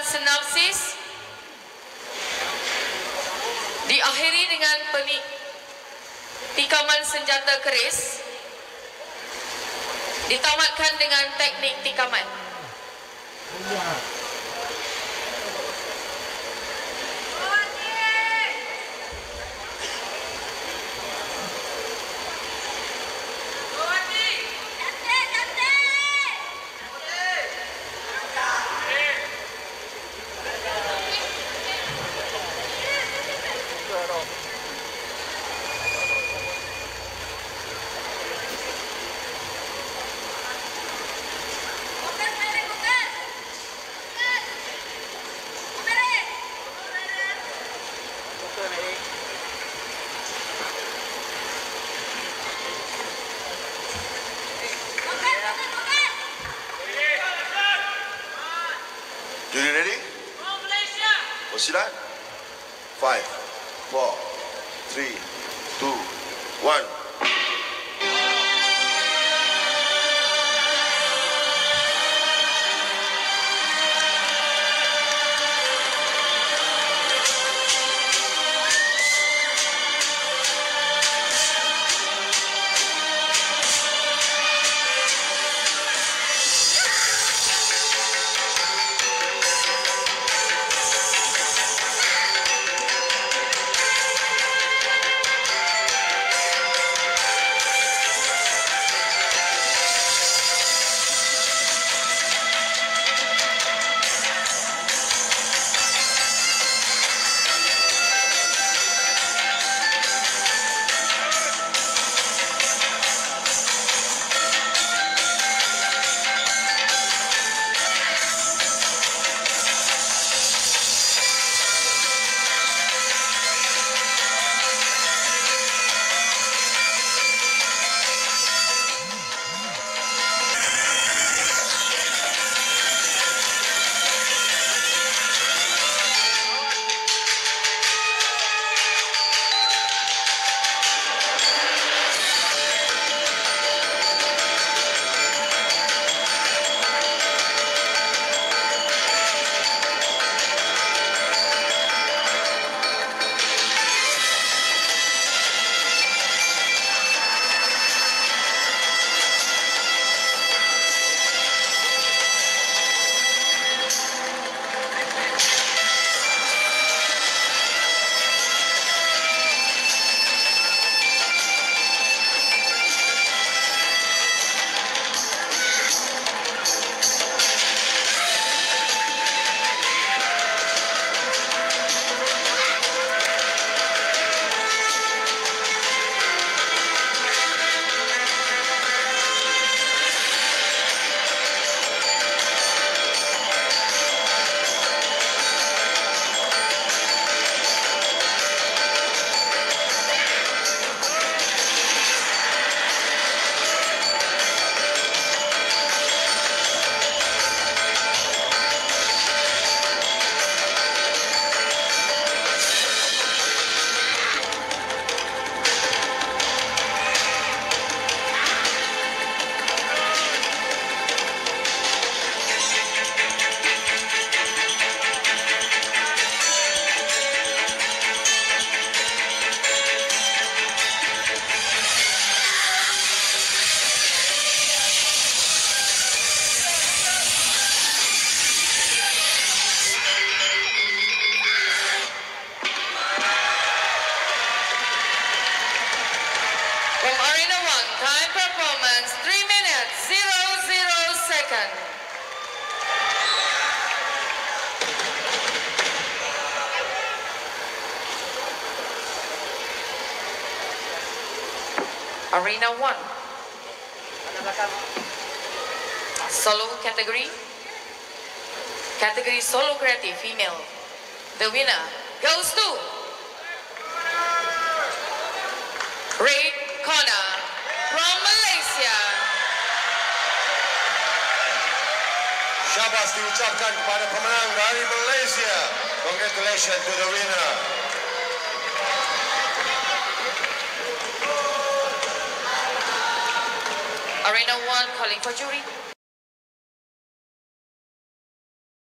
sinopsis diakhiri dengan tikaman senjata keris, ditamatkan dengan teknik tikaman. Jury ready? Persilahan. 5, 4, 3, 2, 1. From Arena 1, time performance 3 minutes 00 seconds. Arena 1. Solo category. Category solo creative female. The winner goes to Red Corner from Malaysia. Syabas diucapkan kepada pemenang dari Malaysia. Congratulations to the winner. Arena 1 calling for jury.